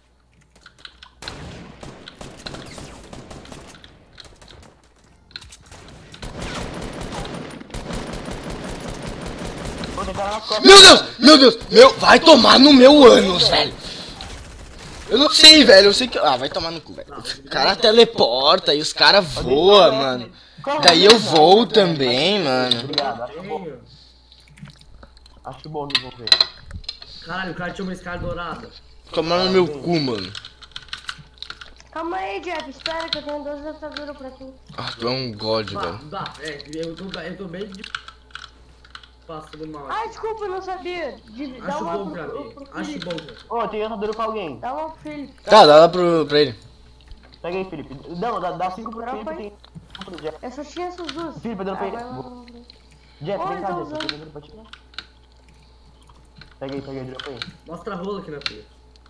Vou ter cara nas costas. Meu Deus! Meu Deus! Meu... Vai tomar no meu ânus, velho! Eu não sei, velho. Eu sei que... Ah, vai tomar no cu, velho. O cara teleporta e os caras voam, mano. Daí eu voo também, mano. Obrigado, acho bom. Tenho. Acho bom me envolver. Caralho, o cara tinha uma escada dourada. Tomar no meu cu, mano. Calma aí, Jeff. Espera que eu tenho duas dentaduras pra tu. Ah, tu é um god, Dá, velho. dá. É, eu tô, eu tô bem de... Passando mal. Ah, desculpa, eu não sabia. De, dá Acho uma bom pra pro, mim. pro, pro Acho Felipe. bom, cara. Ô, eu tenho dentadura pra alguém. Dá uma pro Felipe. Tá, dá lá pro, pra ele. Pega aí, Felipe. Não, dá, dá cinco pro Agora Felipe. foi. Tem um pro Jeff. Eu só tinha essas duas. Felipe, dando Ah, pra ele. vai lá, vai lá. Jeff, Oi, vem cá, tá Jeff. usando. Tem dentadura pra ti. Pega aí, pega aí, dura pra ele. Mostra a rola aqui na pia.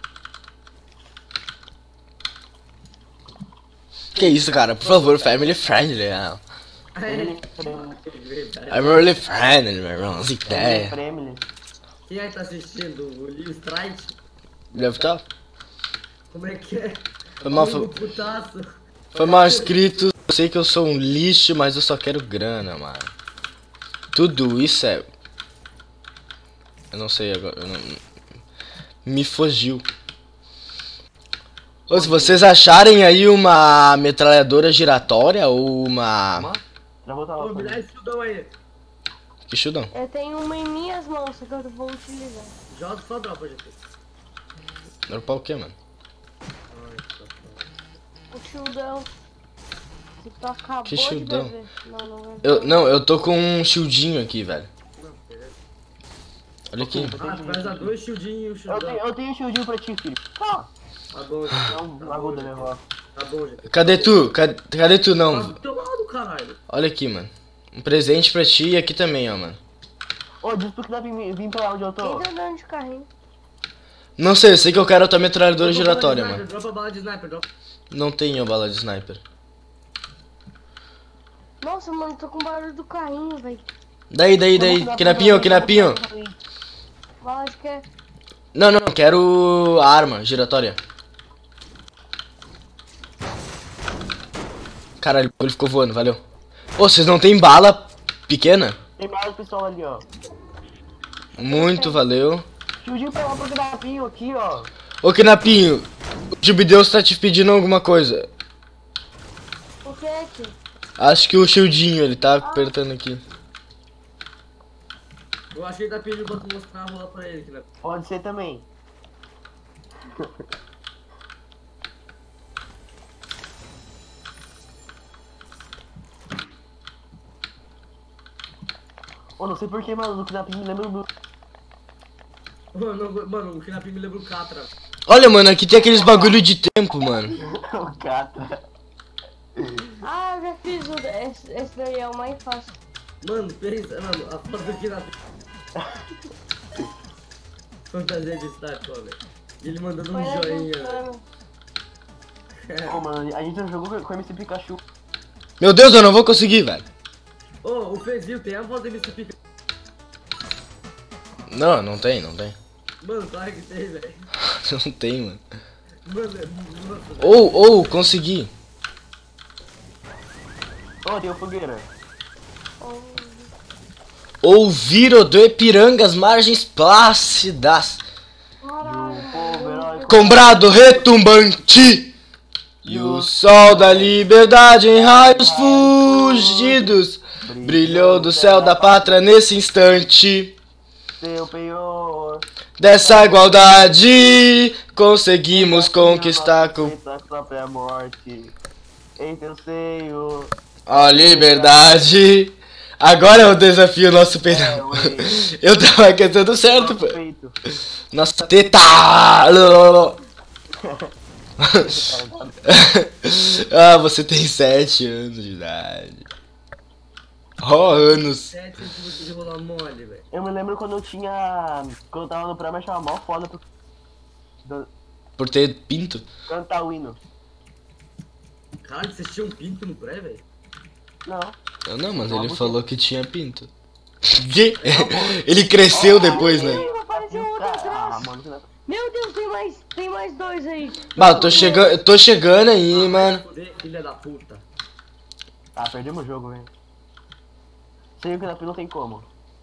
Que isso, cara? Por favor, family friendly. né? Family, I'm really friendly, meu irmão. As ideias. Family. Quem aí tá assistindo? O Lil Strike? Deve estar. Como é que é? Foi mal, Amigo foi, putaço. foi mal escrito. Eu sei que eu sou um lixo, mas eu só quero grana, mano. Tudo isso é... Eu não sei agora. Eu não... Me fugiu. Ô, se vocês acharem aí uma metralhadora giratória ou uma... Já vou estar Ô, lá. me dá esse chudão aí. Que chudão. Eu tenho uma em minhas mãos, só que eu vou utilizar. Joga só dropa, gente. Dropar o que, mano? O shieldão. Que tu acabou Que de shieldão? beber. Não, não vai. Eu, não, eu tô com um shieldinho aqui, velho. Olha aqui. Ah, tu vai usar dois shieldinhos e um Eu tenho, shieldão. eu tenho um shieldinho pra ti, filho. Ah, Tá bom, gente. não, Tá não aguda, bom, minha gente. avó. Tá bom, gente. Cadê tu? Cadê, cadê tu Tá não? do teu lado, caralho. Olha aqui, mano. Um presente pra ti e aqui também, ó, mano. Ô, diz pro que dá pra vir vir pra onde eu tô. Quem tá andando de carrinho? Não sei, eu sei que eu quero a tua metralhadora Dropa giratória, bala de mano. sniper, Dropa bala de sniper, dropa. Não tenho bala de sniper. Nossa, mano, tô com barulho do carrinho, velho. Daí, daí, daí. Kinapinho, Kinapinho. Bala de que? Não, não, não, quero a arma giratória. Caralho, ele ficou voando, valeu. Ô, vocês não tem bala pequena? Tem mais pistola ali, ó. Muito, valeu. Shieldinho pra lá pro Kinapinho aqui, ó. Ô, Kinapinho, o Jubideus tá te pedindo alguma coisa. O que é que? Acho que o shieldinho, ele tá apertando aqui. Eu acho que ele tá pedindo pra tu mostrar a rola pra ele, né? Pode ser também. Ô, não sei porquê, mano, o Kinapinho me lembra do... Mano, mano, o Kinapim me lembra o Catra. Olha, mano, aqui tem aqueles bagulho de tempo, mano. o Catra. Ah, eu já fiz o. Esse, esse daí é o mais fácil. Mano, pensa, mano, a foto do Kinapim. Fantasia de estátua, velho. E ele mandando Foi um na joinha, velho. gincana. Ô, mano, a gente já jogou com com o M C Pikachu. Meu Deus, eu não vou conseguir, velho. Ô, o Fezil tem a voz do M C Pikachu. Não, não tem, não tem. Mano, claro que tem, velho. Não tem, mano. Mano, é. Nossa, velho. Ou, ou, consegui. Ô, tem o Fogueira. Oh, Ouvir o do Ipiranga, as margens plácidas. caralho. Povo herói. Com brado retumbante. E o sol da liberdade em raios fugidos brilhou do céu da pátria nesse instante. Seu penhor. Dessa igualdade conseguimos conquistar com a própria morte. Em teu seio. a liberdade. Agora é o desafio nosso peitão. Eu tava cantando certo, pô. Feito. Nossa teta. Ah, você tem sete anos de idade. Oh, anos. sete centímetros de rolar mole, velho. Eu me lembro quando eu tinha. Quando eu tava no pré, eu achava mó foda pro. do- Por ter pinto. cantar o hino. Caralho, vocês tinham pinto no pré, velho? Não. Eu não, mas Não, ele você- falou que tinha pinto. Que? Ele cresceu depois, né? Ih, apareceu outro Ah, atrás. mano, que não- Meu Deus, tem mais, tem mais dois aí. Bah, eu tô chegando, eu tô chegando aí, mano. Foder, filha da puta. Ah, perdemos o jogo, velho. Sei que na não tem como.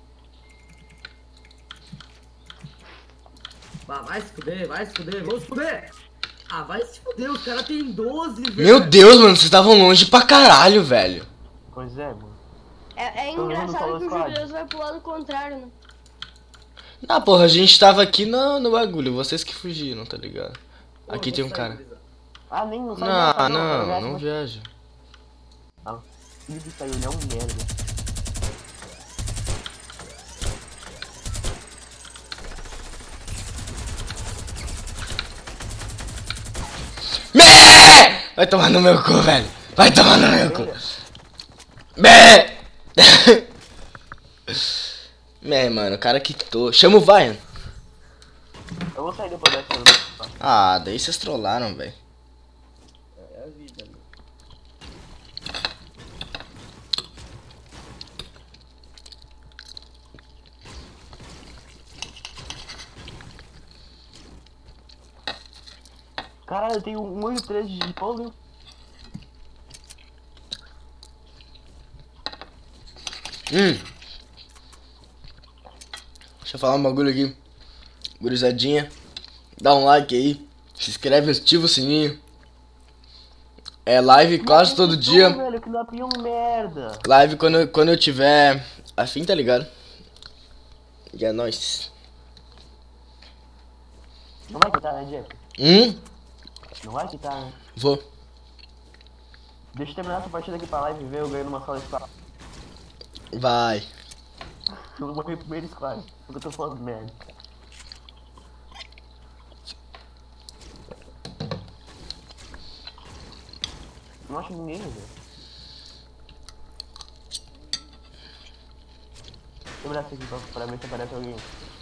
Bah, vai se fuder, vai se fuder, vamos se fuder! Ah, vai se fuder, os caras tem doze, velho. Meu Deus, mano, vocês estavam longe pra caralho, velho. Pois é, mano. É, é Todo mundo engraçado falou que o squad. Julius vai pro lado contrário, né? Ah, porra, a gente tava aqui no, no bagulho, vocês que fugiram, tá ligado? Pô, Aqui vou tem um sair, cara. gurizada. Ah, nem não sabe Não, nada, não, tá não ligado? viaja. Ah, ele saiu, ele é um merda. Mé! Vai tomar no meu cu, velho. Vai tomar no meu cu. Mé! Mé, mano, o cara quitou. Chama o Ryan. Eu vou sair depois dessa. eu não vou falar. Ah, daí vocês trollaram, velho. É a vida, né? Caralho, eu tenho um oito três de pão, viu? Hum. Deixa eu falar um bagulho aqui. Gurizadinha. Dá um like aí. Se inscreve, ativa o sininho. É live quase todo dia. Velho, que dá um merda. Live quando, eu- quando eu tiver afim, tá ligado? E é nóis. Não vai quitar, né, Jeff? Hum? Não vai quitar, né? Vou. Deixa eu terminar essa partida aqui pra live e ver eu ganhando uma sala de espada. Vai. Eu morri primeiro squad. Porque eu tô falando merda. Não acho ninguém, velho. Deixa eu olhar isso aqui pra, pra ver se aparece alguém.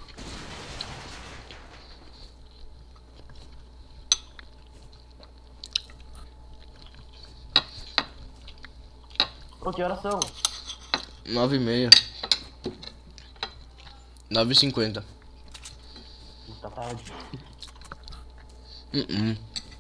Pô, que horas são? Nove e meia. Nove e cinquenta. Tá tarde. Uh -uh.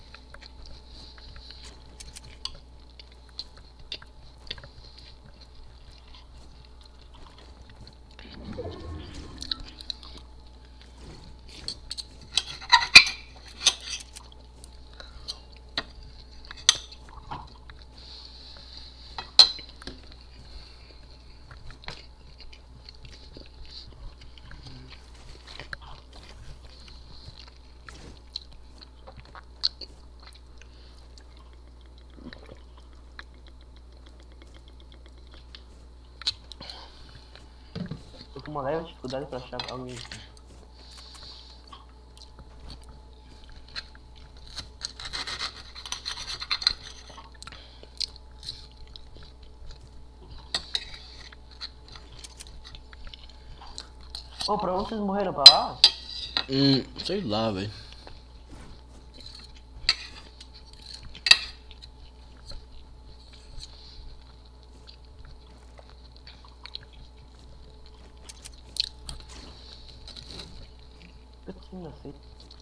Tô com uma leve dificuldade pra achar alguém. Ô, pra onde vocês morreram? Pra lá? Hum, sei lá, velho. Eu não sei.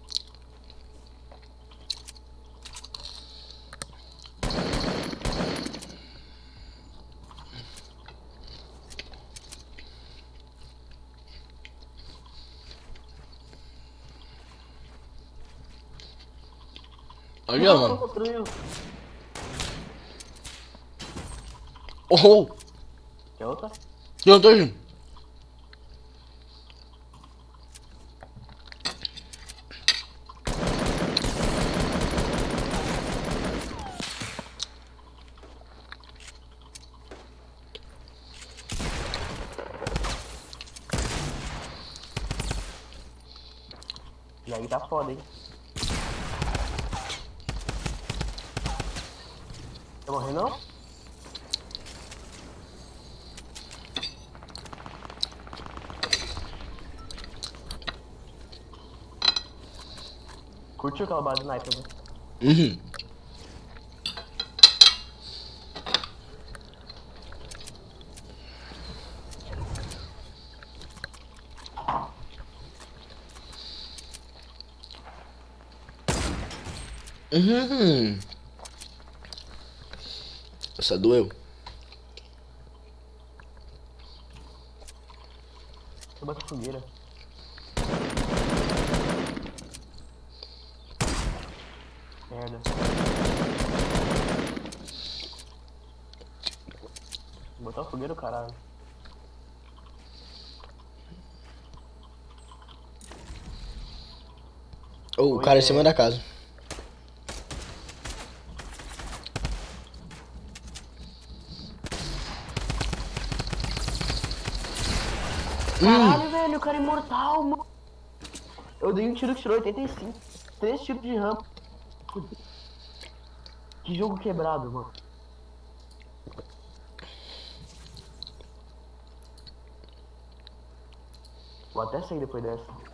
Olha, Não, mano. construiu. Oh! Quer outra? Não, tô indo. E aí tá foda, hein? Quer morrer não? Curtiu aquela base sniper, né? Uhum. Uhum. Essa doeu. Deixa eu bater fogueira. Merda. Vou botar fogueira, caralho. Oh, o cara em cima da casa. Caralho, velho, o cara é imortal, mano. Eu dei um tiro que tirou oitenta e cinco. Três tiros de rampa. Que jogo quebrado, mano. Vou até sair depois dessa.